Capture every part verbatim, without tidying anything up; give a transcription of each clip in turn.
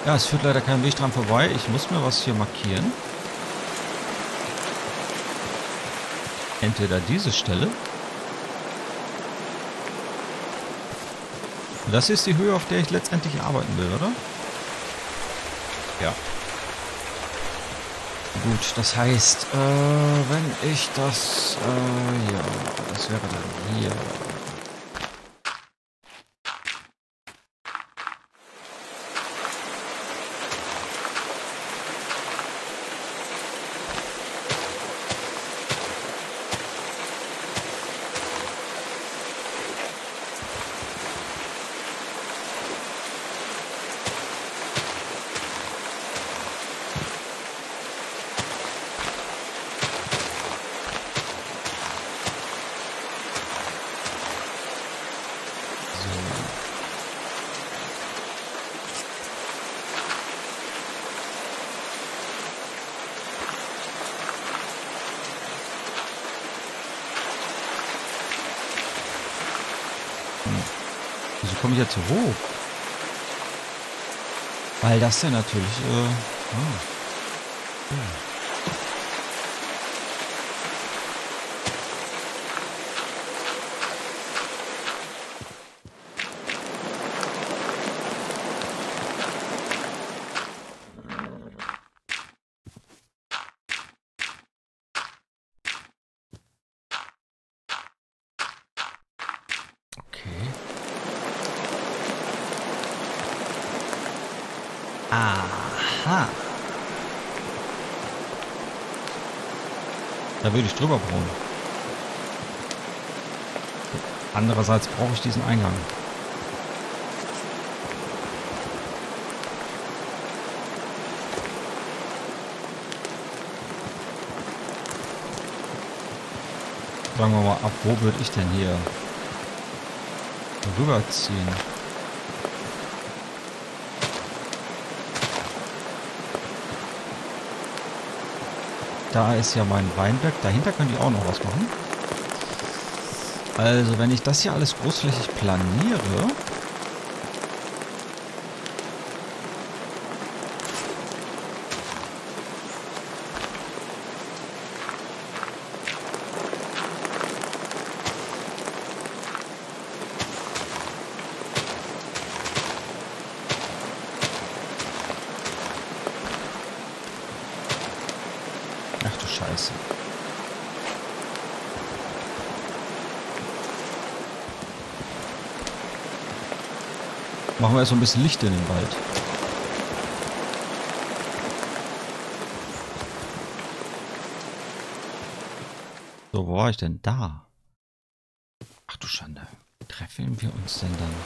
Ja, es führt leider kein Weg dran vorbei. Ich muss mir was hier markieren. Entweder diese Stelle. Das ist die Höhe, auf der ich letztendlich arbeiten will, oder? Ja. Gut, das heißt, äh, wenn ich das, äh, ja, das wäre dann hier. Wieso komme ich jetzt so hoch? Weil das ja natürlich, äh, ah, ja. Aha. Da würde ich drüber bauen. Andererseits brauche ich diesen Eingang. Sagen wir mal ab, wo würde ich denn hier rüberziehen? Da ist ja mein Weinberg. Dahinter könnte ich auch noch was machen. Also, wenn ich das hier alles großflächig planiere... Ach du Scheiße. Machen wir erst so ein bisschen Licht in den Wald. So, wo war ich denn da? Ach du Schande. Treffen wir uns denn dann?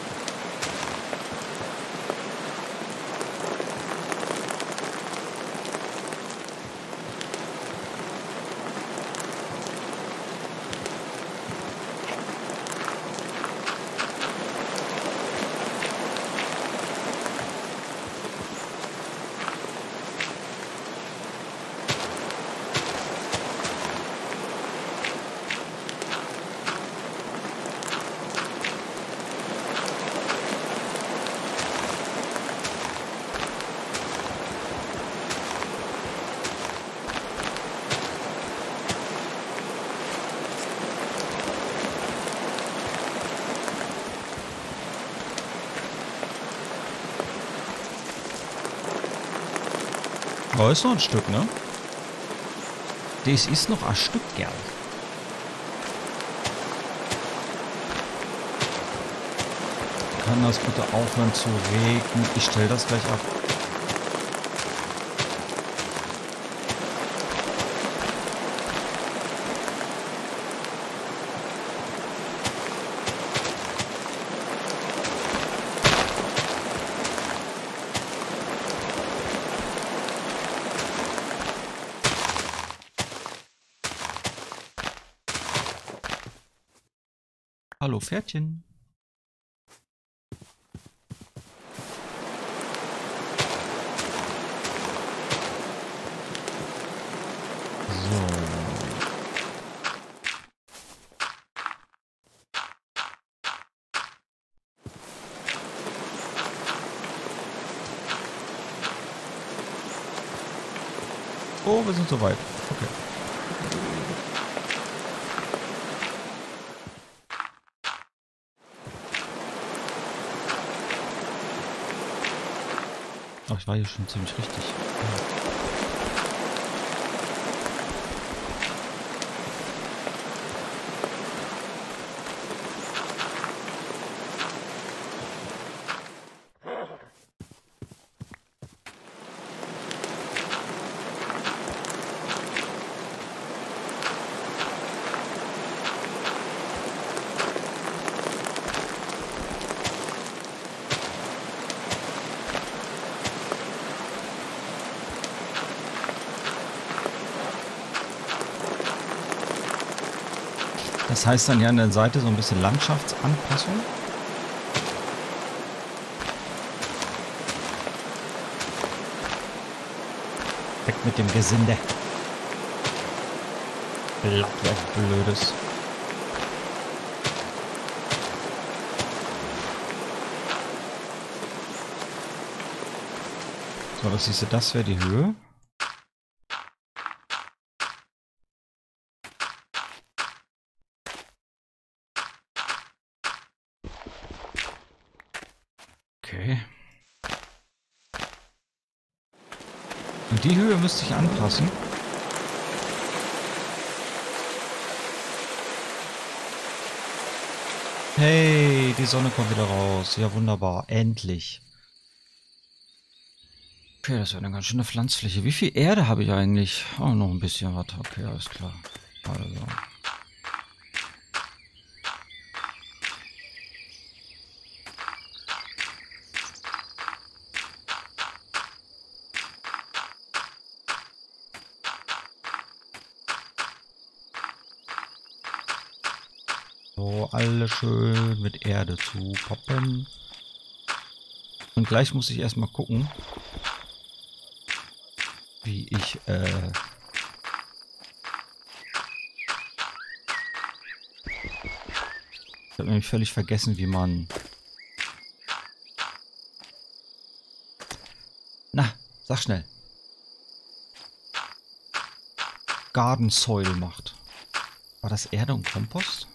Aber ist noch ein Stück, ne? Das ist noch ein Stück, gern. Kann das bitte aufhören zu regnen? Ich stelle das gleich ab. Hallo Pferdchen. Oh, wir sind soweit. Okay. Oh, ich war hier schon ziemlich richtig. Das heißt dann hier an der Seite so ein bisschen Landschaftsanpassung. Weg mit dem Gesinde. Blattwerk Blödes. So, das siehst du, das wäre die Höhe. Okay. Und die Höhe müsste ich anpassen. Hey, die Sonne kommt wieder raus. Ja, wunderbar. Endlich. Okay, das wäre eine ganz schöne Pflanzfläche. Wie viel Erde habe ich eigentlich? Oh, noch ein bisschen was. Okay, alles klar. Also. So, alles schön mit Erde zu poppen. Und gleich muss ich erstmal gucken, wie ich, äh... Ich habe nämlich völlig vergessen, wie man... Na, sag schnell. Garden Soil macht. War das Erde und Kompost?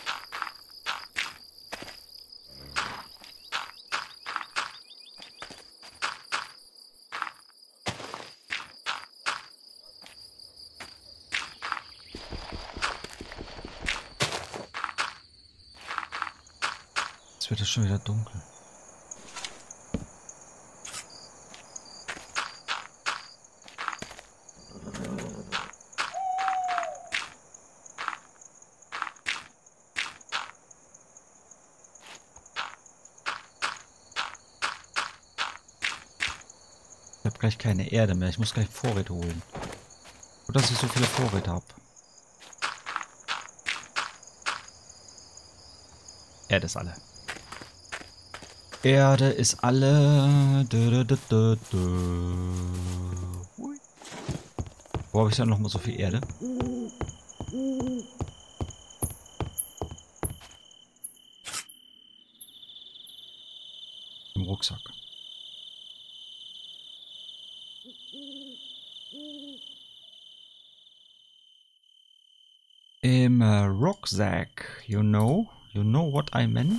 Jetzt wird es schon wieder dunkel. Ich habe gleich keine Erde mehr. Ich muss gleich Vorräte holen. Gut, dass ich so viele Vorräte habe. Erde ist alle. Erde ist alle. Dö, dö, dö, dö. Wo habe ich dann noch mal so viel Erde? Im Rucksack. Im uh, Rucksack, you know? You know what I mean?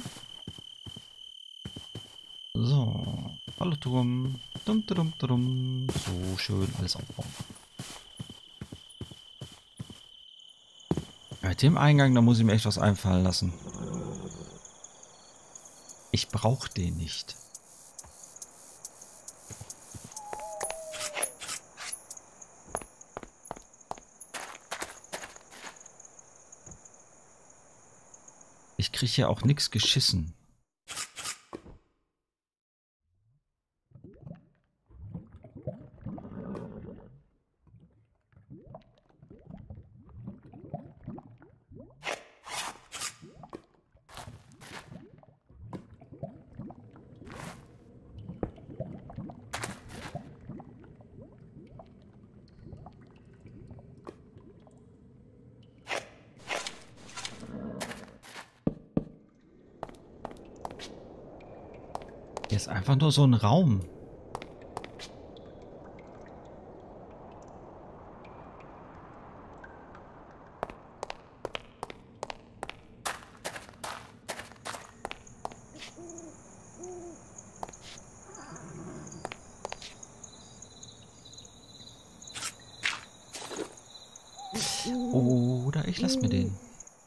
So, alle Turm. Dum, dum, dum. So schön alles aufbauen. Mit dem Eingang, da muss ich mir echt was einfallen lassen. Ich brauche den nicht. Ich kriege ja auch nichts geschissen. Hier ist einfach nur so ein Raum. Oder ich lasse mir den.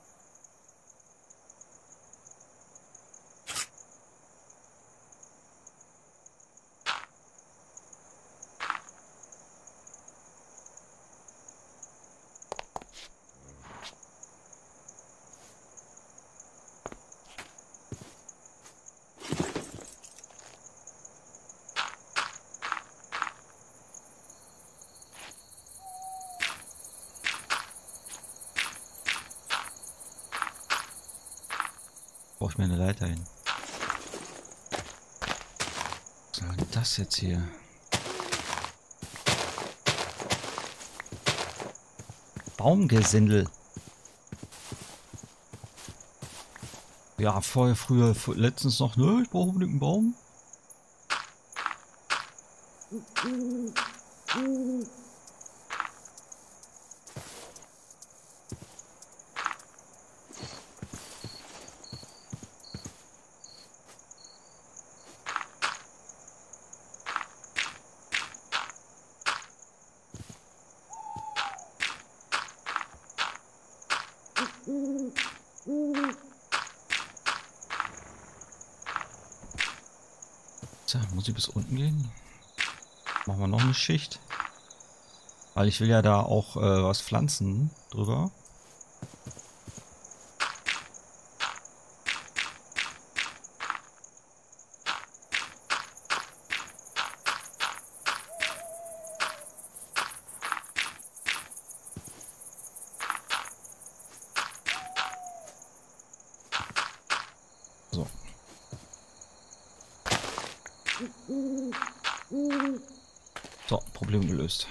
Brauche ich mir eine Leiter hin. Was soll denn das jetzt hier? Baumgesindel. Ja, vorher, früher, letztens noch, ne, ich brauche unbedingt einen Baum. So, muss ich bis unten gehen? Machen wir noch eine Schicht. Weil ich will ja da auch äh, was pflanzen drüber. So. So, Problem gelöst.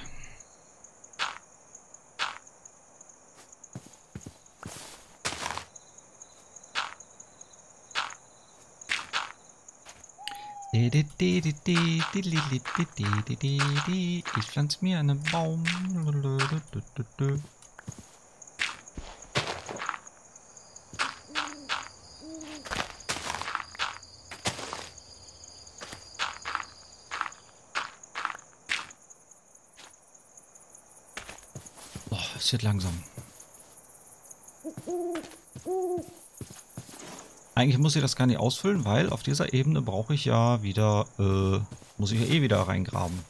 Ich pflanze mir einen Baum. Oh, es wird langsam. Eigentlich muss ich das gar nicht ausfüllen, weil auf dieser Ebene brauche ich ja wieder, äh, muss ich ja eh wieder reingraben.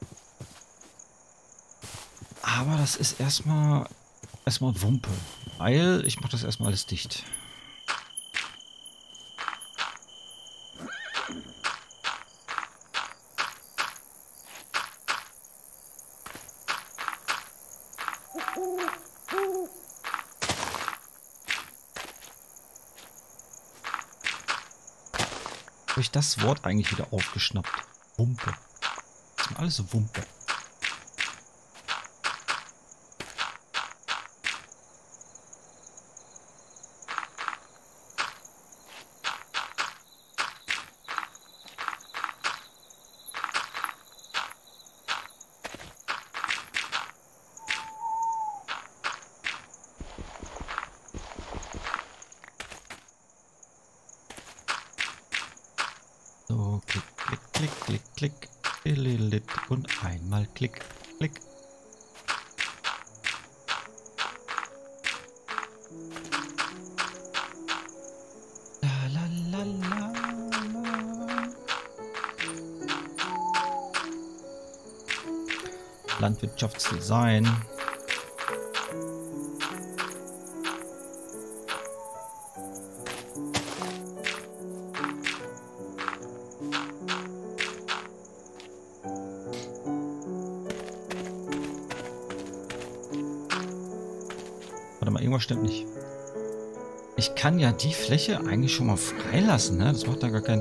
Aber das ist erstmal, erstmal Wumpe, weil ich mache das erstmal alles dicht. Habe ich das Wort eigentlich wieder aufgeschnappt? Wumpe. Das ist alles so Wumpe. So, klick, klick, klick, klick, klick. Ililit. Und einmal klick, klick. La, la, la, la, la. Landwirtschaftsdesign. Warte mal, irgendwas stimmt nicht. Ich kann ja die Fläche eigentlich schon mal freilassen, ne? Das macht da gar keinen...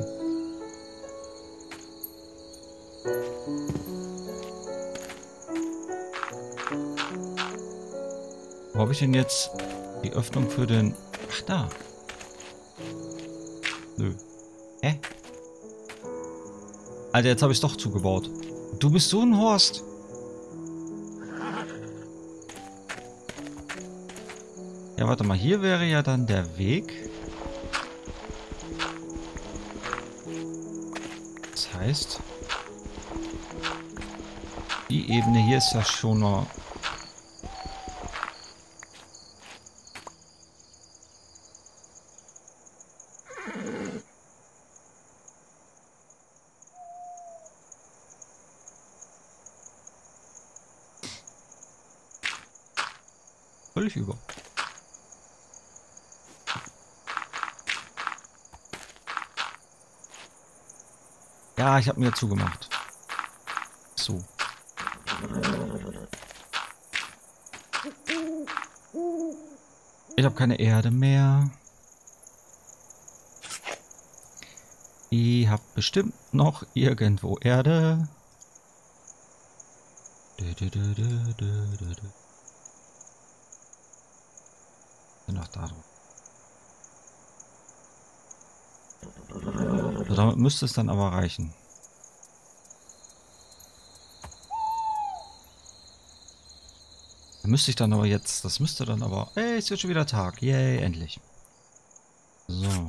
Wo habe ich denn jetzt die Öffnung für den... Ach, da. Nö. Hä? Alter, jetzt habe ich es doch zugebaut. Du bist so ein Horst. Ja, warte mal. Hier wäre ja dann der Weg. Das heißt... Die Ebene hier ist ja schon noch... Völlig über. Ja, ich habe mir zugemacht. So. Ich habe keine Erde mehr. Ich habe bestimmt noch irgendwo Erde. Dö, dö, dö, dö, dö, dö, dö. Noch da drauf. So, damit müsste es dann aber reichen. Da müsste ich dann aber jetzt, das müsste dann aber, ey, es wird schon wieder Tag. Yay, endlich. So.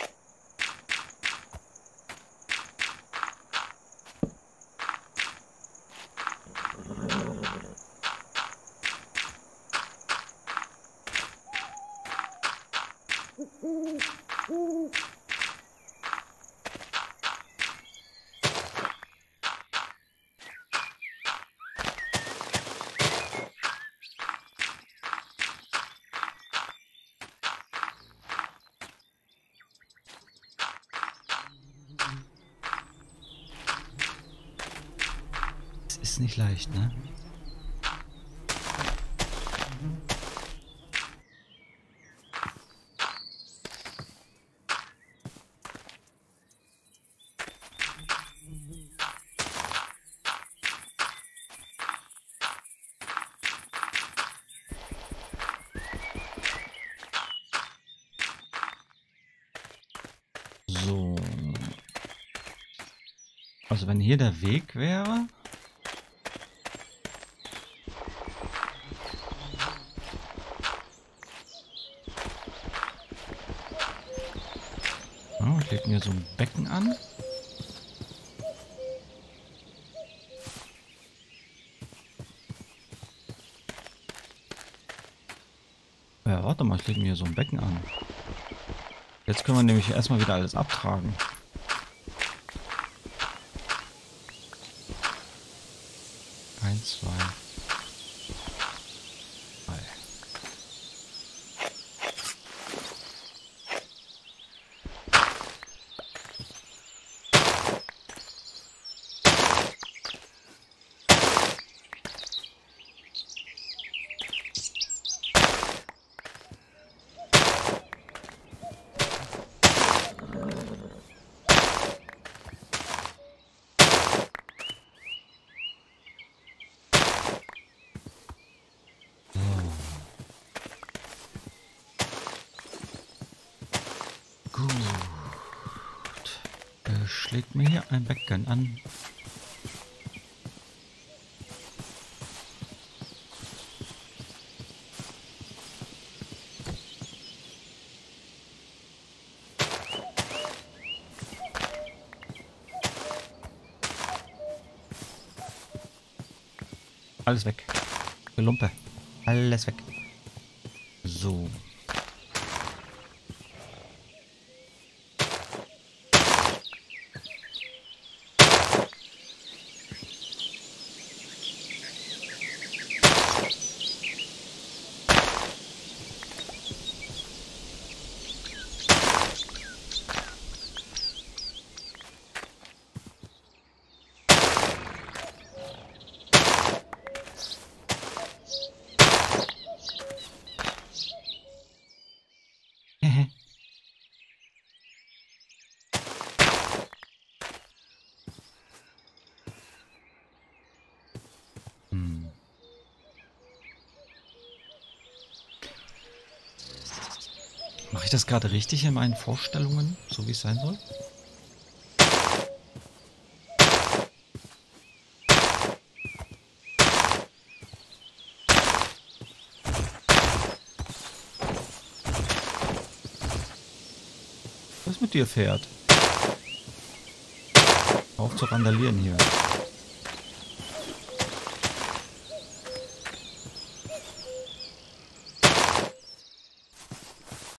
Ist nicht leicht, ne? So. Also wenn hier der Weg wäre... Oh, ich lege mir so ein Becken an. Ja, warte mal, ich lege mir so ein Becken an. Jetzt können wir nämlich erstmal wieder alles abtragen. Eins, zwei, drei. Gut. Ich leg mir hier ein Becken an. Alles weg. Gelumpe. Alles weg. So. Hm. Mache ich das gerade richtig in meinen Vorstellungen, so wie es sein soll? Was ist mit dir, Pferd? Auf zu randalieren hier.